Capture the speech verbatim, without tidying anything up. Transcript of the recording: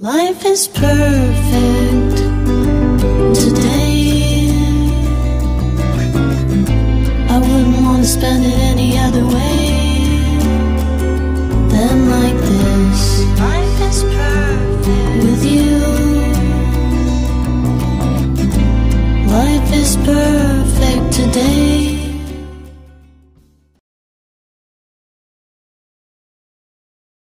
Life is perfect today. I wouldn't want to spend it any other way than like